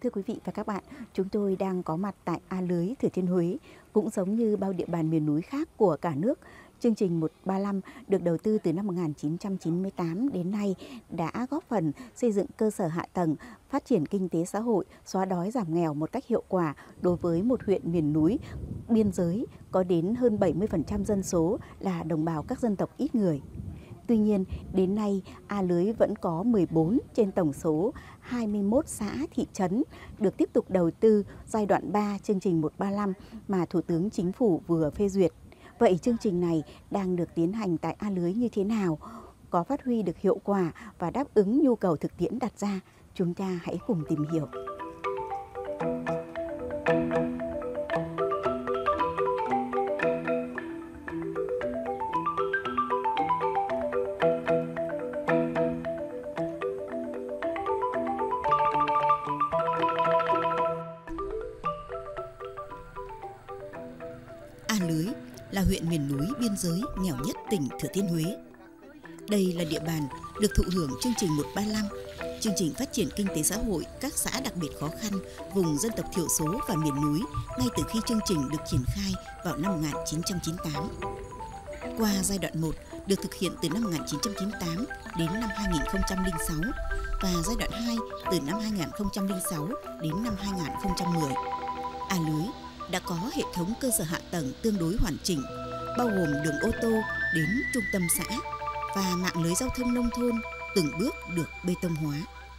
Thưa quý vị và các bạn, chúng tôi đang có mặt tại A Lưới, Thừa Thiên Huế. Cũng giống như bao địa bàn miền núi khác của cả nước, chương trình 135 được đầu tư từ năm 1998 đến nay đã góp phần xây dựng cơ sở hạ tầng, phát triển kinh tế xã hội, xóa đói giảm nghèo một cách hiệu quả đối với một huyện miền núi, biên giới có đến hơn 70% dân số là đồng bào các dân tộc ít người. Tuy nhiên, đến nay, A Lưới vẫn có 14 trên tổng số 21 xã, thị trấn được tiếp tục đầu tư giai đoạn 3 chương trình 135 mà Thủ tướng Chính phủ vừa phê duyệt. Vậy chương trình này đang được tiến hành tại A Lưới như thế nào? Có phát huy được hiệu quả và đáp ứng nhu cầu thực tiễn đặt ra? Chúng ta hãy cùng tìm hiểu. A Lưới là huyện miền núi biên giới nghèo nhất tỉnh Thừa Thiên Huế. Đây là địa bàn được thụ hưởng chương trình 135, chương trình phát triển kinh tế xã hội các xã đặc biệt khó khăn, vùng dân tộc thiểu số và miền núi ngay từ khi chương trình được triển khai vào năm 1998. Qua giai đoạn 1 được thực hiện từ năm 1998 đến năm 2006 và giai đoạn 2 từ năm 2006 đến năm 2010. A Lưới đã có hệ thống cơ sở hạ tầng tương đối hoàn chỉnh, bao gồm đường ô tô đến trung tâm xã và mạng lưới giao thông nông thôn từng bước được bê tông hóa.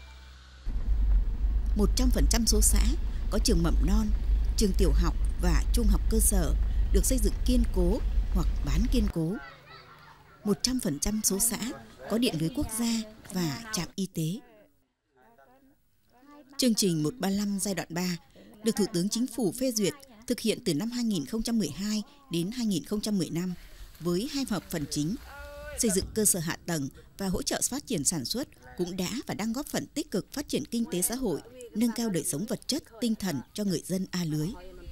100% số xã có trường mầm non, trường tiểu học và trung học cơ sở được xây dựng kiên cố hoặc bán kiên cố. 100% số xã có điện lưới quốc gia và trạm y tế. Chương trình 135 giai đoạn 3 được Thủ tướng Chính phủ phê duyệt thực hiện từ năm 2012 đến 2015 với hai hợp phần chính. Xây dựng cơ sở hạ tầng và hỗ trợ phát triển sản xuất cũng đã và đang góp phần tích cực phát triển kinh tế xã hội, nâng cao đời sống vật chất, tinh thần cho người dân A Lưới.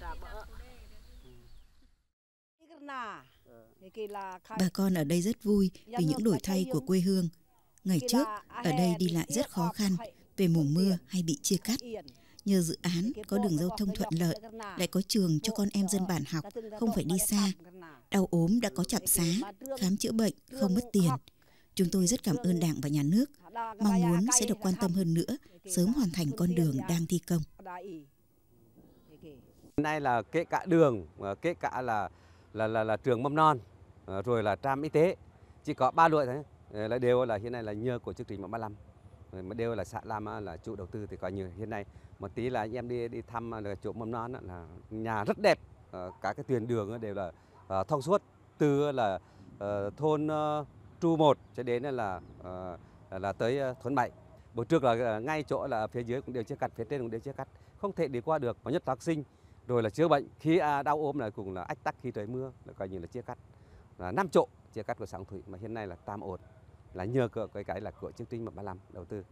Bà con ở đây rất vui vì những đổi thay của quê hương. Ngày trước, ở đây đi lại rất khó khăn, về mùa mưa hay bị chia cắt. Nhờ dự án có đường giao thông thuận lợi, lại có trường cho con em dân bản học, không phải đi xa. Đau ốm đã có trạm xá, khám chữa bệnh, không mất tiền. Chúng tôi rất cảm ơn Đảng và Nhà nước, mong muốn sẽ được quan tâm hơn nữa, sớm hoàn thành con đường đang thi công. Hiện nay là kể cả đường, kể cả là trường mầm non, rồi là trạm y tế, chỉ có 3 đội thôi, là đều là hiện nay là nhờ của chương trình 135. Mà đều là xã làm là chủ đầu tư thì coi như hiện nay một tí là anh em đi thăm là chỗ mầm non là nhà rất đẹp, các cái tuyến đường đều là thông suốt từ là thôn Tru 1 cho đến là tới thôn 7. Buổi trước là ngay chỗ là phía dưới cũng đều chia cắt, phía trên cũng đều chia cắt, không thể đi qua được, và nhất là học sinh rồi là chữa bệnh khi đau ốm là cũng là ách tắc khi trời mưa, là coi như là chia cắt là 5 chỗ chia cắt của Sáng Thủy, mà hiện nay là tạm ổn là nhờ cái là của chương trình 135 đầu tư.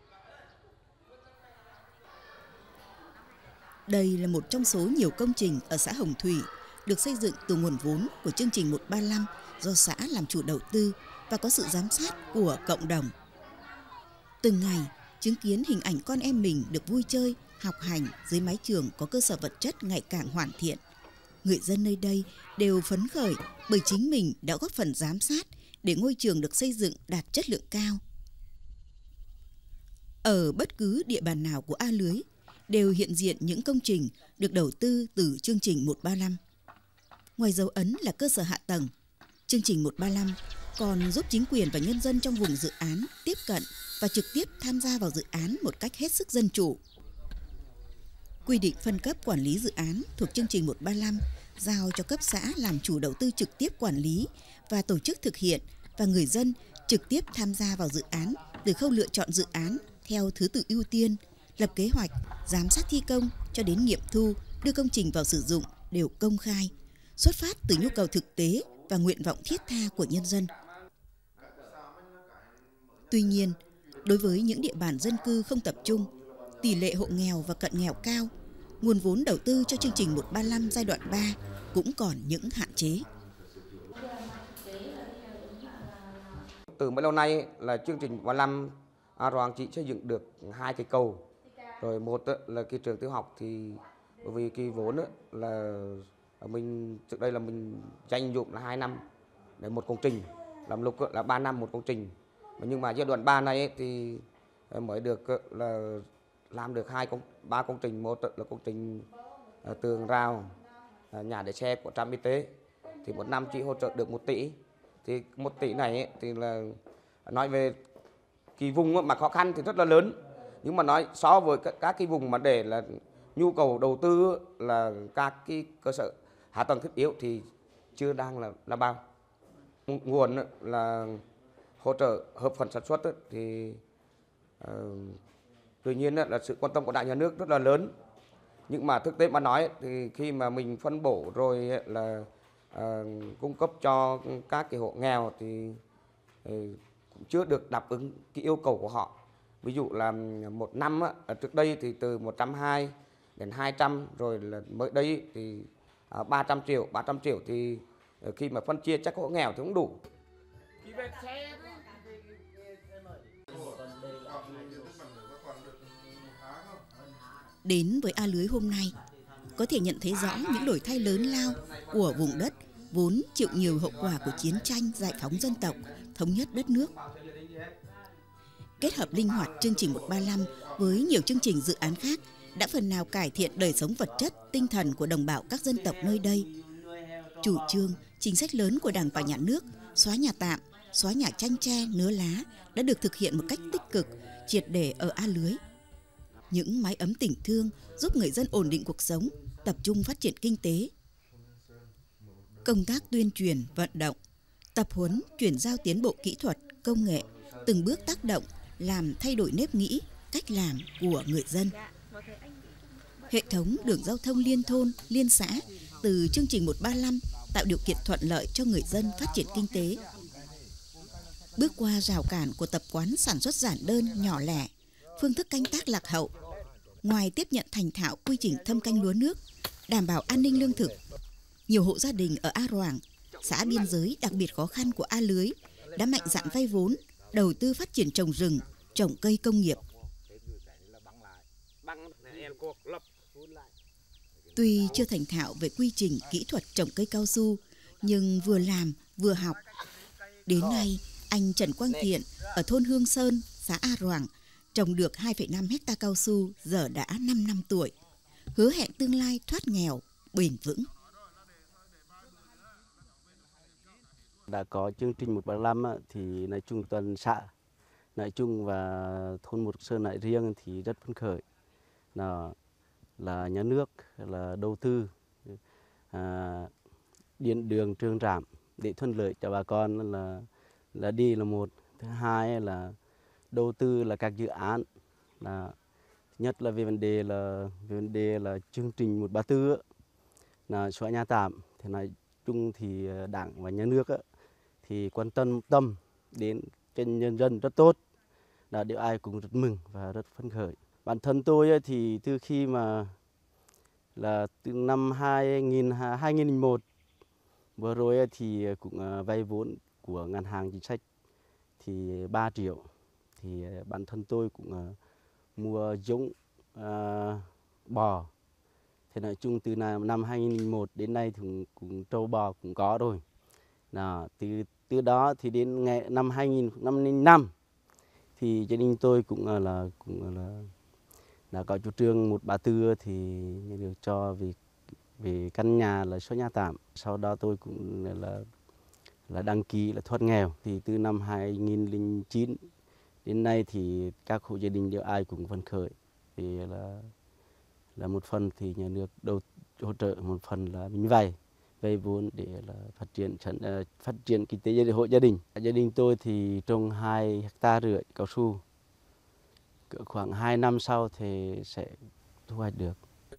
Đây là một trong số nhiều công trình ở xã Hồng Thủy được xây dựng từ nguồn vốn của chương trình 135 do xã làm chủ đầu tư và có sự giám sát của cộng đồng. Từng ngày, chứng kiến hình ảnh con em mình được vui chơi, học hành dưới mái trường có cơ sở vật chất ngày càng hoàn thiện. Người dân nơi đây đều phấn khởi bởi chính mình đã góp phần giám sát để ngôi trường được xây dựng đạt chất lượng cao. Ở bất cứ địa bàn nào của A Lưới đều hiện diện những công trình được đầu tư từ chương trình 135. Ngoài dấu ấn là cơ sở hạ tầng, chương trình 135 còn giúp chính quyền và nhân dân trong vùng dự án tiếp cận và trực tiếp tham gia vào dự án một cách hết sức dân chủ. Quy định phân cấp quản lý dự án thuộc chương trình 135 giao cho cấp xã làm chủ đầu tư trực tiếp quản lý và tổ chức thực hiện, và người dân trực tiếp tham gia vào dự án từ khâu lựa chọn dự án theo thứ tự ưu tiên, lập kế hoạch, giám sát thi công cho đến nghiệm thu, đưa công trình vào sử dụng đều công khai, xuất phát từ nhu cầu thực tế và nguyện vọng thiết tha của nhân dân. Tuy nhiên, đối với những địa bàn dân cư không tập trung, tỷ lệ hộ nghèo và cận nghèo cao, nguồn vốn đầu tư cho chương trình 135 giai đoạn 3 cũng còn những hạn chế. Từ mấy lâu nay là chương trình 135 A Roàng chỉ xây dựng được 2 cây cầu Rồi một là cái trường tiểu học thì bởi vì cái vốn là mình trước đây là mình dành dụm là 2 năm để một công trình, làm lúc là 3 năm một công trình. Nhưng mà giai đoạn 3 này thì mới được là làm được 3 công trình. Một là công trình tường rào, nhà để xe của trạm y tế thì một năm chỉ hỗ trợ được 1 tỷ. Thì 1 tỷ này thì là nói về cái vùng mà khó khăn thì rất là lớn, nhưng mà nói so với các cái vùng mà để là nhu cầu đầu tư là các cái cơ sở hạ tầng thiết yếu thì chưa đang là bao. Nguồn là hỗ trợ hợp phần sản xuất thì tuy nhiên là sự quan tâm của Đảng, Nhà nước rất là lớn, nhưng mà thực tế mà nói thì khi mà mình phân bổ rồi là cung cấp cho các cái hộ nghèo thì cũng chưa được đáp ứng cái yêu cầu của họ. Ví dụ là một năm trước đây thì từ 120 đến 200, rồi là mới đây thì 300 triệu thì khi mà phân chia chắc hộ nghèo thì không đủ. Đến với A Lưới hôm nay, có thể nhận thấy rõ những đổi thay lớn lao của vùng đất vốn chịu nhiều hậu quả của chiến tranh giải phóng dân tộc, thống nhất đất nước. Kết hợp linh hoạt chương trình 135 với nhiều chương trình dự án khác đã phần nào cải thiện đời sống vật chất, tinh thần của đồng bào các dân tộc nơi đây. Chủ trương, chính sách lớn của Đảng và Nhà nước, xóa nhà tạm, xóa nhà tranh tre, nứa lá đã được thực hiện một cách tích cực, triệt để ở A Lưới. Những mái ấm tình thương giúp người dân ổn định cuộc sống, tập trung phát triển kinh tế. Công tác tuyên truyền, vận động, tập huấn, chuyển giao tiến bộ kỹ thuật, công nghệ, từng bước tác động, làm thay đổi nếp nghĩ, cách làm của người dân. Hệ thống đường giao thông liên thôn, liên xã từ chương trình 135 tạo điều kiện thuận lợi cho người dân phát triển kinh tế. Bước qua rào cản của tập quán sản xuất giản đơn, nhỏ lẻ, phương thức canh tác lạc hậu, ngoài tiếp nhận thành thạo quy trình thâm canh lúa nước, đảm bảo an ninh lương thực, nhiều hộ gia đình ở A Roàng, xã biên giới đặc biệt khó khăn của A Lưới, đã mạnh dạn vay vốn, đầu tư phát triển trồng rừng, trồng cây công nghiệp. Tuy chưa thành thạo về quy trình kỹ thuật trồng cây cao su, nhưng vừa làm vừa học. Đến nay, anh Trần Quang Thiện ở thôn Hương Sơn, xã A Roàng, trồng được 2,5 hecta cao su giờ đã 5 năm tuổi, hứa hẹn tương lai thoát nghèo, bền vững. Đã có chương trình 135 thì nói chung toàn xã, nói chung và thôn Một Sơn nói riêng thì rất phấn khởi. Là nhà nước là đầu tư điện đường trường trạm để thuận lợi cho bà con là đi là một. Thứ hai là đầu tư là các dự án, là nhất là về vấn đề là chương trình 134 là xóa nhà tạm. Thì nói chung thì Đảng và Nhà nước thì quan tâm đến cái nhân dân rất tốt, là điều ai cũng rất mừng và rất phấn khởi. Bản thân tôi thì từ khi mà là từ năm 2001 vừa rồi thì cũng vay vốn của ngân hàng chính sách thì 3 triệu. Thì bản thân tôi cũng mua giống bò. Thì nói chung từ năm 2001 đến nay thì cũng trâu bò cũng có rồi. Từ đó thì đến năm 2005 thì gia đình tôi cũng là có chủ trương 134 thì được cho về căn nhà là xóa nhà tạm. Sau đó tôi cũng là đăng ký là thoát nghèo. Thì từ năm 2009 đến nay thì các hộ gia đình đều ai cũng phấn khởi. Thì là một phần thì nhà nước hỗ trợ, một phần là mình vay vốn để là phát triển kinh tế hộ gia đình. Gia đình tôi thì trồng 2,5 hectare cao su. Khoảng 2 năm sau thì sẽ thu hoạch được.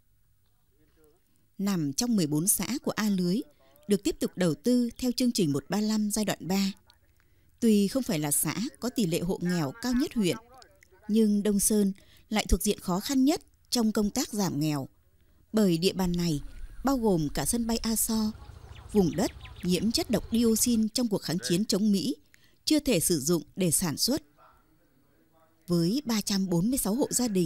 Nằm trong 14 xã của A Lưới, được tiếp tục đầu tư theo chương trình 135 giai đoạn 3. Tuy không phải là xã có tỷ lệ hộ nghèo cao nhất huyện, nhưng Đông Sơn lại thuộc diện khó khăn nhất trong công tác giảm nghèo. Bởi địa bàn này bao gồm cả sân bay A So, vùng đất nhiễm chất độc dioxin trong cuộc kháng chiến chống Mỹ, chưa thể sử dụng để sản xuất. Với 346 hộ gia đình,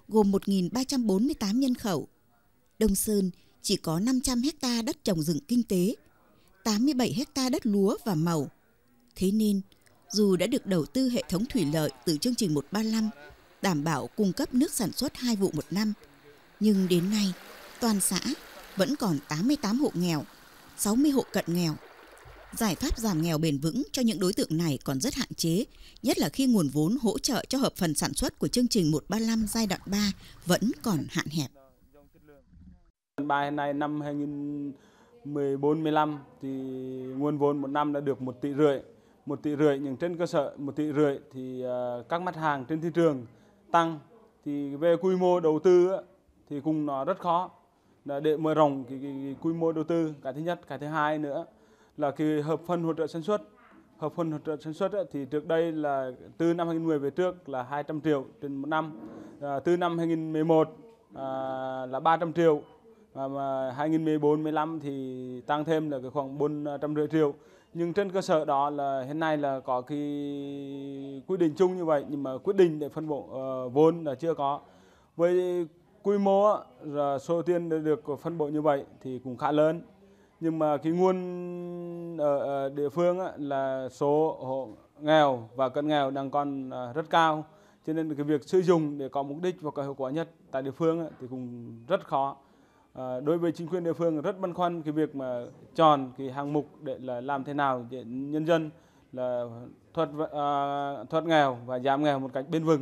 gồm 1.348 nhân khẩu. Đông Sơn chỉ có 500 ha đất trồng rừng kinh tế, 87 ha đất lúa và màu. Thế nên, dù đã được đầu tư hệ thống thủy lợi từ chương trình 135, đảm bảo cung cấp nước sản xuất 2 vụ một năm, nhưng đến nay, toàn xã vẫn còn 88 hộ nghèo, 60 hộ cận nghèo. Giải pháp giảm nghèo bền vững cho những đối tượng này còn rất hạn chế, nhất là khi nguồn vốn hỗ trợ cho hợp phần sản xuất của chương trình 135 giai đoạn 3 vẫn còn hạn hẹp. Bài này năm 2014-15 thì nguồn vốn một năm đã được 1,5 tỷ. 1,5 tỷ, nhưng trên cơ sở 1,5 tỷ thì các mặt hàng trên thị trường tăng, thì về quy mô đầu tư thì cũng nó rất khó để mở rộng cái quy mô đầu tư. Cái thứ nhất, cái thứ hai nữa là cái hợp phần hỗ trợ sản xuất. Hợp phần hỗ trợ sản xuất thì trước đây là từ năm 2010 về trước là 200 triệu trên một năm, từ năm 2011 là 300 triệu, mà 2014-15 thì tăng thêm là khoảng 450 triệu. Nhưng trên cơ sở đó là hiện nay là có cái quy định chung như vậy, nhưng mà quyết định để phân bổ vốn là chưa có. Với quy mô số tiền được phân bổ như vậy thì cũng khá lớn, nhưng mà cái nguồn ở địa phương là số hộ nghèo và cận nghèo đang còn rất cao, cho nên cái việc sử dụng để có mục đích và có hiệu quả nhất tại địa phương thì cũng rất khó. Đối với chính quyền địa phương rất băn khoăn cái việc mà chọn cái hạng mục để là làm thế nào để nhân dân là thoát nghèo và giảm nghèo một cách bền vững.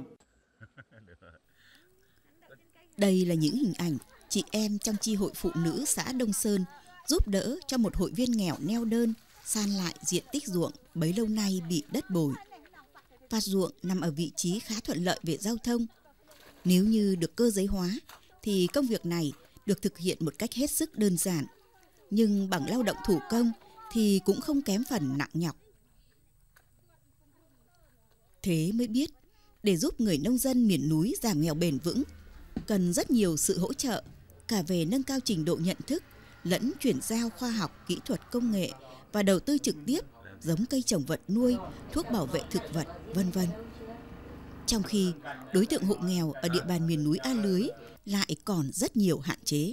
Đây là những hình ảnh chị em trong chi hội phụ nữ xã Đông Sơn giúp đỡ cho một hội viên nghèo neo đơn san lại diện tích ruộng bấy lâu nay bị đất bồi. Phát ruộng nằm ở vị trí khá thuận lợi về giao thông. Nếu như được cơ giới hóa thì công việc này được thực hiện một cách hết sức đơn giản, nhưng bằng lao động thủ công thì cũng không kém phần nặng nhọc. Thế mới biết, để giúp người nông dân miền núi giảm nghèo bền vững, cần rất nhiều sự hỗ trợ, cả về nâng cao trình độ nhận thức, lẫn chuyển giao khoa học, kỹ thuật công nghệ và đầu tư trực tiếp, giống cây trồng vật nuôi, thuốc bảo vệ thực vật, vân vân. Trong khi đối tượng hộ nghèo ở địa bàn miền núi A Lưới lại còn rất nhiều hạn chế.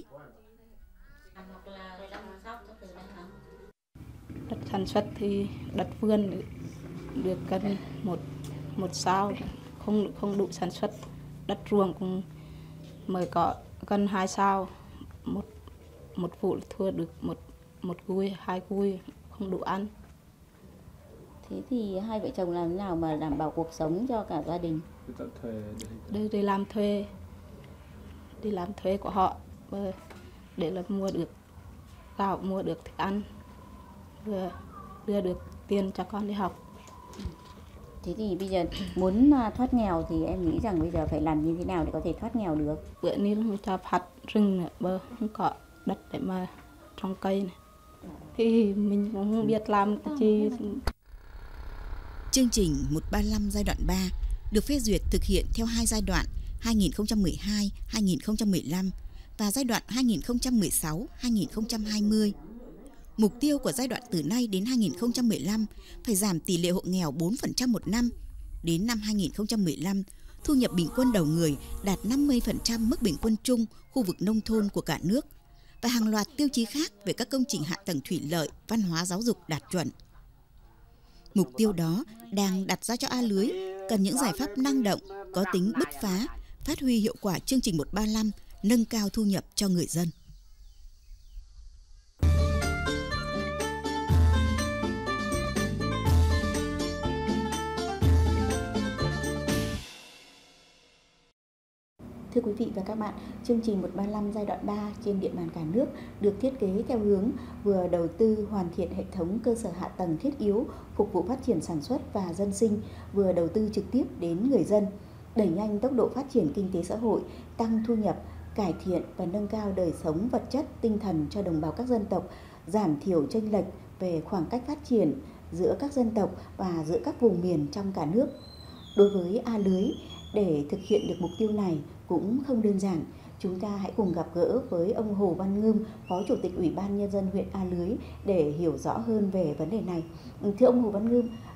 Đất sản xuất thì đất vườn được gần một sao, không đủ sản xuất. Đất ruộng cũng mới có gần 2 sao, một vụ thua được một cùi, 2 cùi, không đủ ăn. Thế thì hai vợ chồng làm thế nào mà đảm bảo cuộc sống cho cả gia đình? Đi làm thuê của họ để là mua được gạo, mua được thức ăn, vừa đưa được tiền cho con đi học. Thế thì bây giờ muốn thoát nghèo thì em nghĩ rằng bây giờ phải làm như thế nào để có thể thoát nghèo được? Bữa nay không cho phạt rừng nữa, không có đất để mà trồng cây này. Thì mình cũng không biết làm cái gì. Chương trình 135 giai đoạn 3 được phê duyệt thực hiện theo 2 giai đoạn 2012-2015 và giai đoạn 2016-2020. Mục tiêu của giai đoạn từ nay đến 2015 phải giảm tỷ lệ hộ nghèo 4% một năm. Đến năm 2015, thu nhập bình quân đầu người đạt 50% mức bình quân chung khu vực nông thôn của cả nước và hàng loạt tiêu chí khác về các công trình hạ tầng thủy lợi, văn hóa, giáo dục đạt chuẩn. Mục tiêu đó đang đặt ra cho A Lưới cần những giải pháp năng động, có tính bứt phá, phát huy hiệu quả chương trình 135, nâng cao thu nhập cho người dân. Thưa quý vị và các bạn, chương trình 135 giai đoạn 3 trên địa bàn cả nước được thiết kế theo hướng vừa đầu tư hoàn thiện hệ thống cơ sở hạ tầng thiết yếu phục vụ phát triển sản xuất và dân sinh, vừa đầu tư trực tiếp đến người dân, đẩy nhanh tốc độ phát triển kinh tế xã hội, tăng thu nhập, cải thiện và nâng cao đời sống vật chất, tinh thần cho đồng bào các dân tộc, giảm thiểu chênh lệch về khoảng cách phát triển giữa các dân tộc và giữa các vùng miền trong cả nước. Đối với A Lưới, để thực hiện được mục tiêu này cũng không đơn giản. Chúng ta hãy cùng gặp gỡ với ông Hồ Văn Ngưm, Phó Chủ tịch Ủy ban Nhân dân huyện A Lưới để hiểu rõ hơn về vấn đề này. Thưa ông Hồ Văn Ngưm,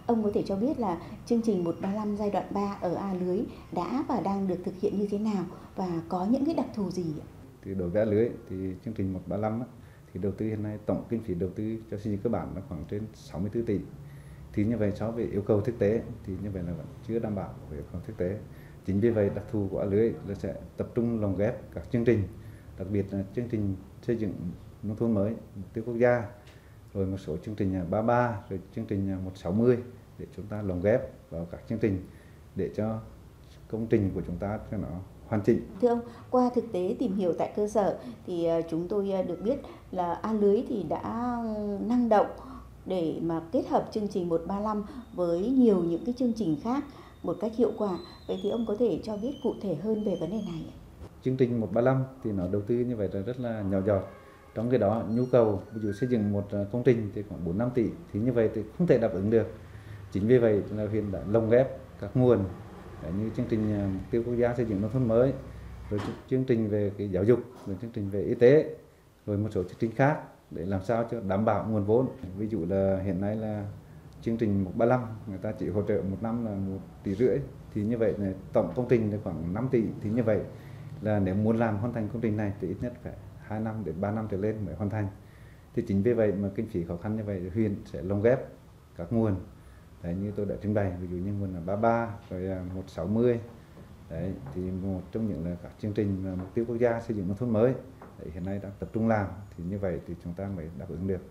Ông có thể cho biết là chương trình 135 giai đoạn 3 ở A Lưới đã và đang được thực hiện như thế nào và có những cái đặc thù gì ạ? Thì đối với A Lưới thì chương trình 135 thì đầu tư hiện nay tổng kinh phí đầu tư cho xây dựng cơ bản là khoảng trên 64 tỷ. Thì như vậy so với yêu cầu thực tế thì như vậy là vẫn chưa đảm bảo với yêu cầu thực tế. Chính vì vậy đặc thù của A Lưới là sẽ tập trung lồng ghép các chương trình, đặc biệt là chương trình xây dựng nông thôn mới, mục tiêu quốc gia, rồi một số chương trình 33, rồi chương trình 160 để chúng ta lồng ghép vào các chương trình để cho công trình của chúng ta cho nó hoàn chỉnh. Thưa ông, qua thực tế tìm hiểu tại cơ sở thì chúng tôi được biết là A Lưới thì đã năng động để mà kết hợp chương trình 135 với nhiều những cái chương trình khác một cách hiệu quả. Vậy thì ông có thể cho biết cụ thể hơn về vấn đề này? Chương trình 135 thì nó đầu tư như vậy là rất là nhỏ giọt. Trong cái đó nhu cầu ví dụ xây dựng một công trình thì khoảng 4-5 tỷ thì như vậy thì không thể đáp ứng được. Chính vì vậy là huyện đã lồng ghép các nguồn như chương trình mục tiêu quốc gia xây dựng nông thôn mới, rồi chương trình về cái giáo dục, rồi chương trình về y tế, rồi một số chương trình khác để làm sao cho đảm bảo nguồn vốn. Ví dụ là hiện nay là chương trình 135 người ta chỉ hỗ trợ một năm là 1,5 tỷ, thì như vậy là tổng công trình là khoảng 5 tỷ, thì như vậy là nếu muốn làm hoàn thành công trình này thì ít nhất phải 2 năm đến 3 năm trở lên mới hoàn thành. Thì chính vì vậy mà kinh phí khó khăn như vậy huyện sẽ lồng ghép các nguồn. Đấy, như tôi đã trình bày, ví dụ như nguồn là 33, rồi 160. Đấy, thì một trong những là các chương trình mục tiêu quốc gia xây dựng nông thôn mới đấy, hiện nay đang tập trung làm, thì như vậy thì chúng ta mới đáp ứng được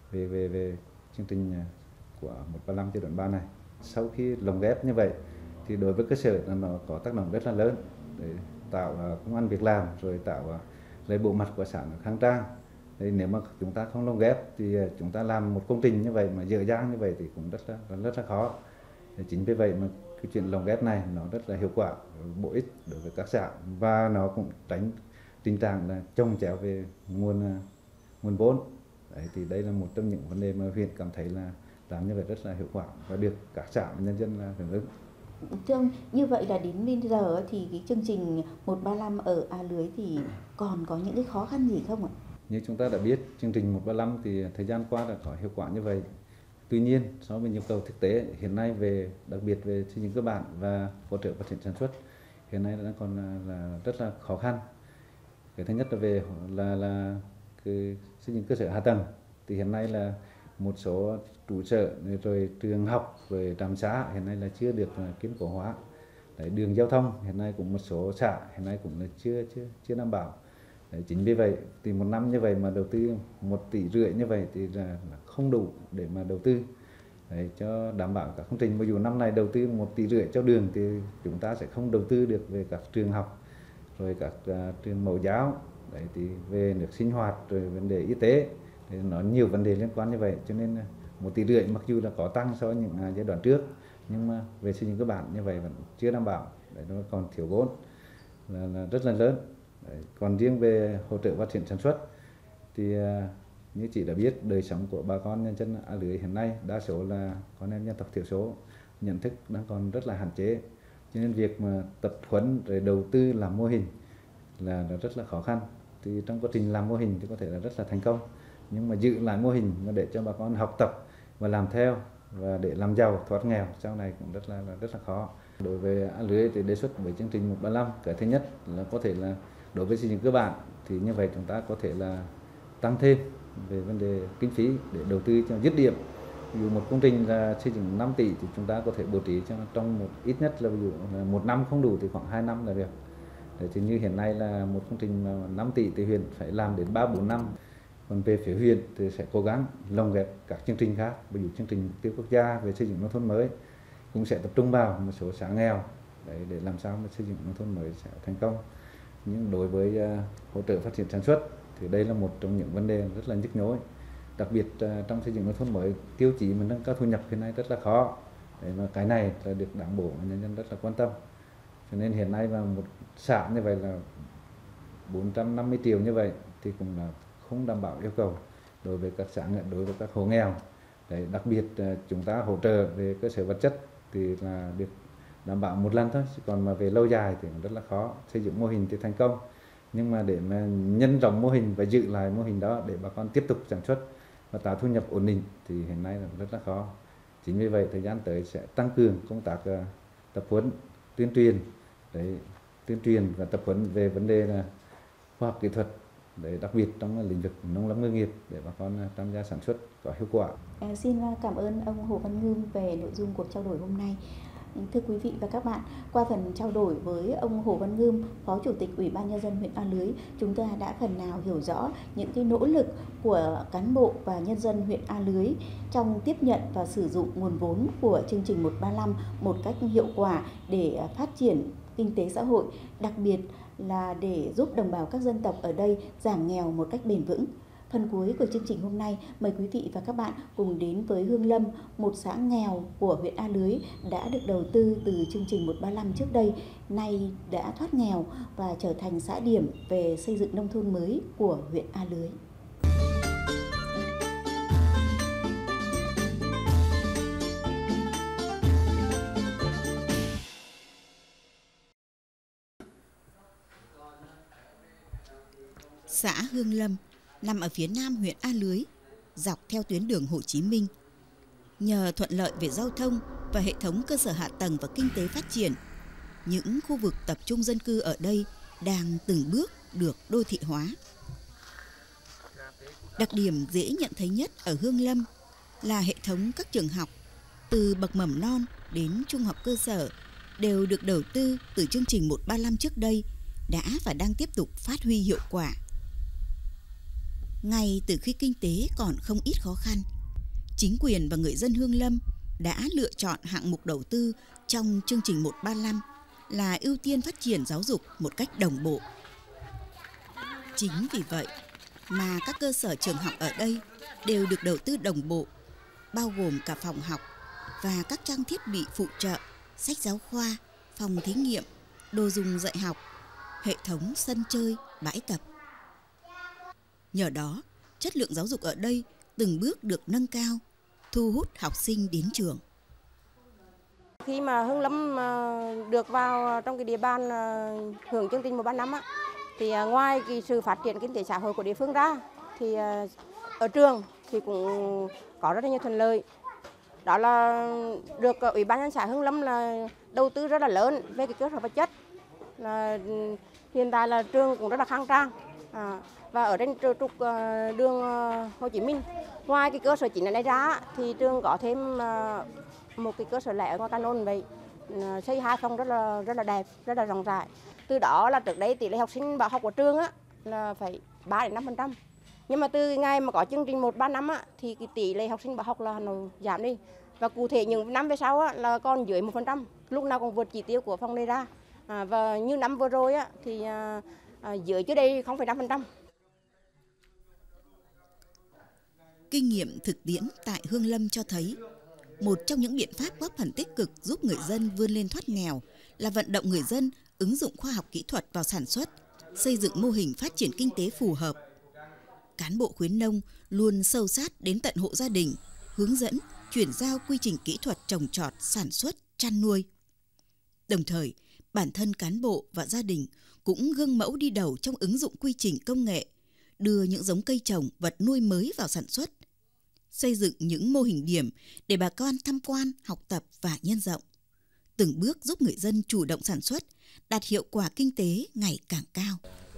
về chương trình của 135 giai đoạn 3 này. Sau khi lồng ghép như vậy thì đối với cơ sở là nó có tác động rất là lớn để tạo công ăn việc làm, rồi tạo lấy bộ mặt của xã khang trang. Đấy, nếu mà chúng ta không lồng ghép thì chúng ta làm một công trình như vậy mà dở dang như vậy thì cũng rất là khó. Đấy, chính vì vậy mà cái chuyện lồng ghép này nó rất là hiệu quả, bổ ích đối với các xã, và nó cũng tránh tình trạng là chồng chéo về nguồn vốn. Đấy, thì đây là một trong những vấn đề mà huyện cảm thấy là làm như vậy rất là hiệu quả và được các xã và nhân dân là hưởng ứng. Thưa ông, như vậy là đến bây giờ thì cái chương trình 135 ở A Lưới thì còn có những cái khó khăn gì không ạ? Như chúng ta đã biết, chương trình 135 thì thời gian qua đã có hiệu quả như vậy. Tuy nhiên, so với nhu cầu thực tế hiện nay về đặc biệt về xây dựng cơ bản và hỗ trợ phát triển sản xuất hiện nay đang còn là rất là khó khăn. Cái thứ nhất là về là cái xây dựng cơ sở hạ tầng, thì hiện nay là một số trụ sở rồi trường học rồi trạm xã hiện nay là chưa được kiên cố hóa. Đấy, đường giao thông hiện nay cũng một số xã hiện nay cũng là chưa đảm bảo. Đấy, chính vì vậy thì một năm như vậy mà đầu tư 1,5 tỷ như vậy thì là không đủ để mà đầu tư. Đấy, cho đảm bảo các công trình. Ví dụ năm này đầu tư 1,5 tỷ cho đường thì chúng ta sẽ không đầu tư được về các trường học, rồi các trường mẫu giáo. Đấy, thì về nước sinh hoạt, rồi vấn đề y tế, nó nhiều vấn đề liên quan như vậy, cho nên 1,5 tỷ mặc dù là có tăng so với những giai đoạn trước, nhưng mà về xây dựng cơ bản như vậy vẫn chưa đảm bảo. Đấy, nó còn thiếu vốn là rất là lớn. Đấy, còn riêng về hỗ trợ phát triển sản xuất thì như chị đã biết, đời sống của bà con nhân dân A Lưới hiện nay đa số là con em dân tộc thiểu số, nhận thức đang còn rất là hạn chế, cho nên việc mà tập huấn rồi đầu tư làm mô hình là rất là khó khăn. Thì trong quá trình làm mô hình thì có thể là rất là thành công, nhưng mà giữ lại mô hình mà để cho bà con học tập và làm theo và để làm giàu thoát nghèo sau này cũng rất là khó. Đối với A Lưới thì đề xuất với chương trình 135, cái thứ nhất là có thể là đối với xây dựng cơ bản thì như vậy chúng ta có thể là tăng thêm về vấn đề kinh phí để đầu tư cho dứt điểm. Ví dụ một công trình là xây dựng 5 tỷ thì chúng ta có thể bố trí cho trong ít nhất là ví dụ là 1 năm không đủ thì khoảng 2 năm là được. Đấy, thì như hiện nay là một công trình 5 tỷ thì huyện phải làm đến 3-4 năm. Còn về phía huyện thì sẽ cố gắng lồng ghép các chương trình khác, ví dụ chương trình mục tiêu quốc gia về xây dựng nông thôn mới cũng sẽ tập trung vào một số xã nghèo để làm sao mà xây dựng nông thôn mới sẽ thành công. Nhưng đối với hỗ trợ phát triển sản xuất thì đây là một trong những vấn đề rất là nhức nhối, đặc biệt trong xây dựng nông thôn mới, tiêu chí mà nâng cao thu nhập hiện nay rất là khó. Đấy, mà cái này là được đảng bộ và nhân dân rất là quan tâm, cho nên hiện nay mà một xã như vậy là 450 triệu như vậy thì cũng là không đảm bảo yêu cầu đối với các xã, đối với các hộ nghèo. Đấy, đặc biệt chúng ta hỗ trợ về cơ sở vật chất thì là được đảm bảo một lần thôi, còn mà về lâu dài thì cũng rất là khó. Xây dựng mô hình thì thành công, nhưng mà để mà nhân rộng mô hình và giữ lại mô hình đó để bà con tiếp tục sản xuất và tạo thu nhập ổn định thì hiện nay là rất là khó. Chính vì vậy thời gian tới sẽ tăng cường công tác tập huấn, tuyên truyền và tập huấn về vấn đề là khoa học kỹ thuật, để đặc biệt trong lĩnh vực nông lâm ngư nghiệp để bà con tham gia sản xuất có hiệu quả. Xin cảm ơn ông Hồ Văn Ngưm về nội dung cuộc trao đổi hôm nay. Thưa quý vị và các bạn, qua phần trao đổi với ông Hồ Văn Ngưm, Phó Chủ tịch Ủy ban Nhân dân huyện A Lưới, chúng ta đã phần nào hiểu rõ những cái nỗ lực của cán bộ và nhân dân huyện A Lưới trong tiếp nhận và sử dụng nguồn vốn của chương trình 135 một cách hiệu quả để phát triển kinh tế xã hội, đặc biệt là để giúp đồng bào các dân tộc ở đây giảm nghèo một cách bền vững. Phần cuối của chương trình hôm nay, mời quý vị và các bạn cùng đến với Hương Lâm, một xã nghèo của huyện A Lưới đã được đầu tư từ chương trình 135 trước đây, nay đã thoát nghèo và trở thành xã điểm về xây dựng nông thôn mới của huyện A Lưới. Xã Hương Lâm nằm ở phía nam huyện A Lưới, dọc theo tuyến đường Hồ Chí Minh. Nhờ thuận lợi về giao thông và hệ thống cơ sở hạ tầng và kinh tế phát triển, những khu vực tập trung dân cư ở đây đang từng bước được đô thị hóa. Đặc điểm dễ nhận thấy nhất ở Hương Lâm là hệ thống các trường học, từ bậc mầm non đến trung học cơ sở, đều được đầu tư từ chương trình 135 trước đây, đã và đang tiếp tục phát huy hiệu quả. Ngay từ khi kinh tế còn không ít khó khăn, chính quyền và người dân Hương Lâm đã lựa chọn hạng mục đầu tư trong chương trình 135 là ưu tiên phát triển giáo dục một cách đồng bộ. Chính vì vậy mà các cơ sở trường học ở đây đều được đầu tư đồng bộ, bao gồm cả phòng học và các trang thiết bị phụ trợ, sách giáo khoa, phòng thí nghiệm, đồ dùng dạy học, hệ thống sân chơi, bãi tập. Nhờ đó, chất lượng giáo dục ở đây từng bước được nâng cao, thu hút học sinh đến trường. Khi mà Hương Lâm được vào trong cái địa bàn hưởng chương trình 135 thì ngoài cái sự phát triển kinh tế xã hội của địa phương ra, thì ở trường thì cũng có rất là nhiều thuận lợi. Đó là được Ủy ban nhân xã Hương Lâm là đầu tư rất là lớn về cái cơ sở vật chất. Hiện tại là trường cũng rất là khang trang. Và ở trên trục đường Hồ Chí Minh, ngoài cái cơ sở chính này ra thì trường có thêm một cái cơ sở lẻ ở ngoài Canon vậy, xây 2 phòng rất là đẹp, rất là rộng rãi. Từ đó là trước đây tỷ lệ học sinh bỏ học của trường là phải 3 đến 5%. Nhưng mà từ ngày mà có chương trình 135 thì cái tỷ lệ học sinh bỏ học là nó giảm đi. Và cụ thể những năm về sau là còn dưới 1%, lúc nào còn vượt chỉ tiêu của phòng đề ra. Và như năm vừa rồi thì dưới trước đây 0,5%. Kinh nghiệm thực tiễn tại Hương Lâm cho thấy, một trong những biện pháp góp phần tích cực giúp người dân vươn lên thoát nghèo là vận động người dân ứng dụng khoa học kỹ thuật vào sản xuất, xây dựng mô hình phát triển kinh tế phù hợp. Cán bộ khuyến nông luôn sâu sát đến tận hộ gia đình, hướng dẫn, chuyển giao quy trình kỹ thuật trồng trọt, sản xuất, chăn nuôi. Đồng thời, bản thân cán bộ và gia đình cũng gương mẫu đi đầu trong ứng dụng quy trình công nghệ, đưa những giống cây trồng, vật nuôi mới vào sản xuất, xây dựng những mô hình điểm để bà con tham quan, học tập và nhân rộng, từng bước giúp người dân chủ động sản xuất, đạt hiệu quả kinh tế ngày càng cao.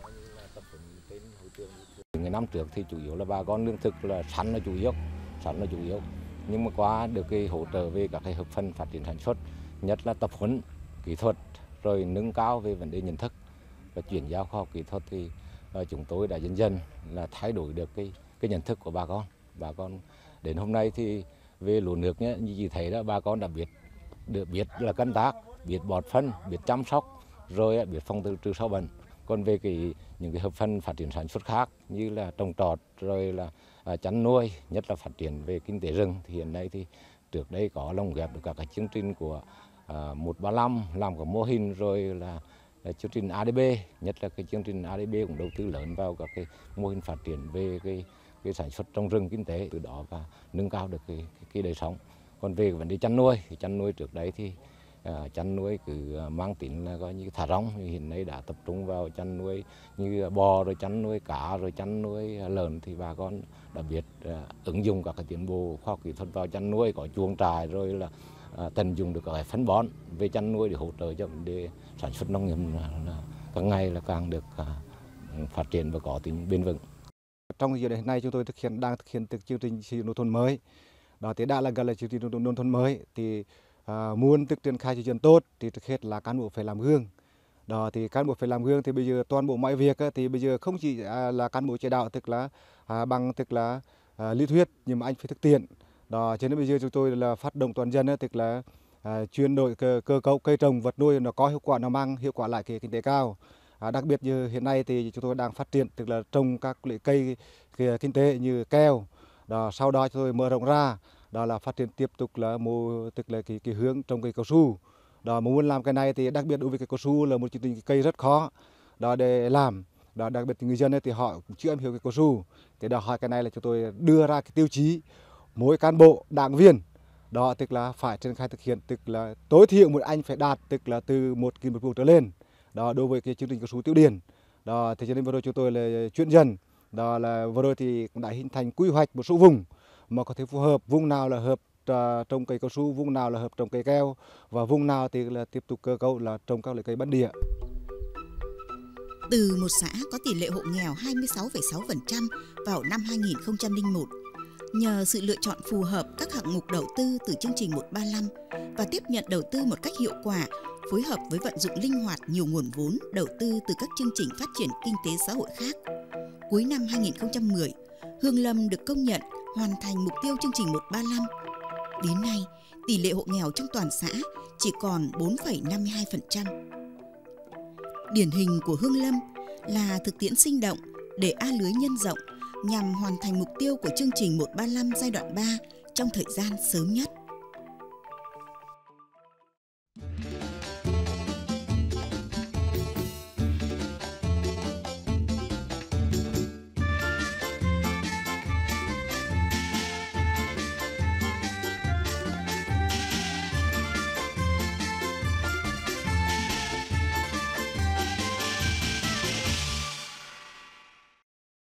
Những năm trước thì chủ yếu là bà con lương thực là sắn là chủ yếu, nhưng mà qua được cái hỗ trợ về các cái hợp phần phát triển sản xuất, nhất là tập huấn kỹ thuật, rồi nâng cao về vấn đề nhận thức và chuyển giao khoa học kỹ thuật thì chúng tôi đã dần dần là thay đổi được cái nhận thức của bà con. Bà con đến hôm nay thì về lúa nước nhé, như chị thấy đó, bà con đã biết là canh tác, biết bón phân, biết chăm sóc, rồi biết phòng trừ sâu bệnh. Còn về những cái hợp phần phát triển sản xuất khác như là trồng trọt, rồi là chăn nuôi, nhất là phát triển về kinh tế rừng, thì hiện nay thì trước đây có lồng ghép được các cái chương trình của 135 làm có mô hình, rồi là chương trình ADB, nhất là cái chương trình ADB cũng đầu tư lớn vào các cái mô hình phát triển về cái sản xuất trồng rừng kinh tế, từ đó và nâng cao được cái đời sống. Còn về vấn đề chăn nuôi thì chăn nuôi trước đấy thì chăn nuôi cứ mang tính là coi như thả rông. Hiện nay đã tập trung vào chăn nuôi như bò, rồi chăn nuôi cá, rồi chăn nuôi lợn, thì bà con đã biết ứng dụng các cái tiến bộ khoa học kỹ thuật vào chăn nuôi, có chuồng trại, rồi là tận dụng được các phân bón về chăn nuôi để hỗ trợ cho vấn đề sản xuất nông nghiệp là càng ngày là càng được phát triển và có tính bền vững. Trong giai đoạn hiện nay chúng tôi đang thực hiện chương trình xây dựng nông thôn mới. Đó thì đã là gọi là chương trình nông thôn mới thì muốn triển khai chương trình tốt thì trước hết là cán bộ phải làm gương. Đó thì cán bộ phải làm gương thì bây giờ toàn bộ mọi việc thì bây giờ không chỉ là cán bộ chỉ đạo tức là bằng lý thuyết, nhưng mà anh phải thực tiễn. Đó cho nên bây giờ chúng tôi là phát động toàn dân tức là chuyển đổi cơ cấu cây trồng vật nuôi nó có hiệu quả, nó mang hiệu quả lại cái kinh tế cao. Đặc biệt như hiện nay thì chúng tôi đang phát triển tức là trồng các loại cây kinh tế như keo. Đó, sau đó chúng tôi mở rộng ra, đó là phát triển tiếp tục là tức là cái hướng trồng cây cao su. Đó, mà muốn làm cái này thì đặc biệt đối với cây cao su là một cây rất khó đó để làm. Đó, đặc biệt người dân thì họ cũng chưa am hiểu cây cao su. Thì đó hỏi cái này là chúng tôi đưa ra cái tiêu chí mỗi cán bộ đảng viên đó tức là phải triển khai thực hiện, tức là tối thiểu một anh phải đạt tức là từ 1 km trở lên. Đó đối với cái chương trình cao su Tiểu Điền. Đó thì cho nên vừa rồi chúng tôi là chuyển dần. Đó là vừa rồi thì cũng đã hình thành quy hoạch một số vùng mà có thể phù hợp, vùng nào là hợp trồng cây cao su, vùng nào là hợp trồng cây keo, và vùng nào thì là tiếp tục cơ cấu là trồng các loại cây bản địa. Từ một xã có tỷ lệ hộ nghèo 26,6% vào năm 2001, nhờ sự lựa chọn phù hợp các hạng mục đầu tư từ chương trình 135 và tiếp nhận đầu tư một cách hiệu quả, phối hợp với vận dụng linh hoạt nhiều nguồn vốn đầu tư từ các chương trình phát triển kinh tế xã hội khác. Cuối năm 2010, Hương Lâm được công nhận hoàn thành mục tiêu chương trình 135. Đến nay, tỷ lệ hộ nghèo trong toàn xã chỉ còn 4,52%. Điển hình của Hương Lâm là thực tiễn sinh động để A Lưới nhân rộng nhằm hoàn thành mục tiêu của chương trình 135 giai đoạn 3 trong thời gian sớm nhất.